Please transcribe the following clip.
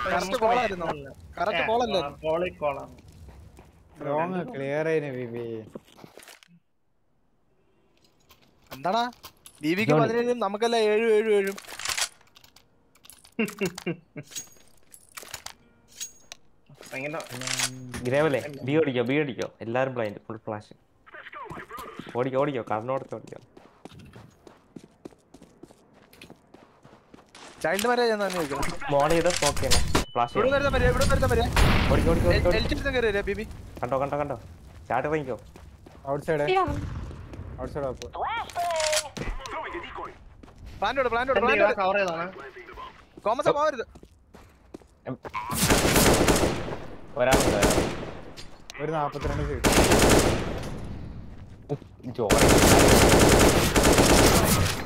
Correct കോളായിരുന്നു. Correct കോളല്ലേ? Wrong clear ആയിന് ബിബി. എന്താടാ ബിബിക്ക് 17 നമുക്കെല്ലാം 7 ഗ്രേവല്ലേ ബി ഓടിക്കോ എല്ലാരും ബ്ലൈൻഡ് ഫുൾ ഫ്ലാഷ്. ഓടിക്കോ കണ്ണോടത്ത് ഓടിക്കോ. ചൈൽഡ് മാരേജ് എന്നാ ചോദിക്കണം. മോൾ ചെയ്ത സ്മോക്ക് ചെയ്യണം. ഫ്ലാഷ് ഇവിടെ വരുന്ന ഓടിക്കോ. ബിബി കണ്ടോ ചാട്ട് ഇറങ്ങിക്കോ. Out side up. പ്ലാന്റോട് കവർ ചെയ്താണ്. കോമസ് പോവരുത്. ഒരാളുണ്ട് ഒരു 42 സീറ്റ്. ജോലി